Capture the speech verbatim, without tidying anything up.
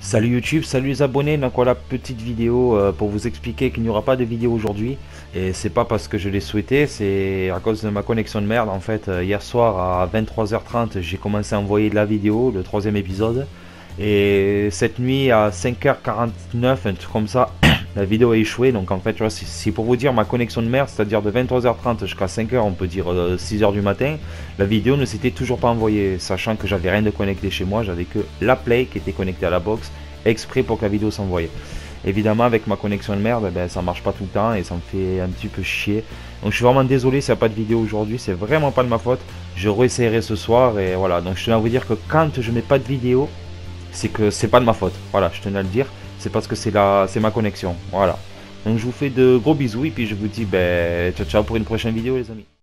Salut YouTube, salut les abonnés, donc voilà, petite vidéo euh, pour vous expliquer qu'il n'y aura pas de vidéo aujourd'hui. Et c'est pas parce que je l'ai souhaité, c'est à cause de ma connexion de merde. En fait, euh, hier soir à vingt-trois heures trente, j'ai commencé à envoyer de la vidéo, le troisième épisode. Et cette nuit à cinq heures quarante-neuf, un truc comme ça, la vidéo a échoué. Donc en fait, tu vois, c'est c'est pour vous dire ma connexion de merde, c'est-à-dire de vingt-trois heures trente jusqu'à cinq heures, on peut dire euh, six heures du matin. La vidéo ne s'était toujours pas envoyée, sachant que j'avais rien de connecté chez moi, j'avais que la Play qui était connectée à la box, exprès pour que la vidéo s'envoie. Évidemment, avec ma connexion de merde, ben, ça marche pas tout le temps et ça me fait un petit peu chier. Donc je suis vraiment désolé s'il n'y a pas de vidéo aujourd'hui, c'est vraiment pas de ma faute. Je réessayerai ce soir et voilà. Donc je tenais à vous dire que quand je mets pas de vidéo, c'est que c'est pas de ma faute. Voilà, je tenais à le dire. C'est parce que c'est la, c'est ma connexion. Voilà. Donc je vous fais de gros bisous et puis je vous dis ben ciao ciao pour une prochaine vidéo les amis.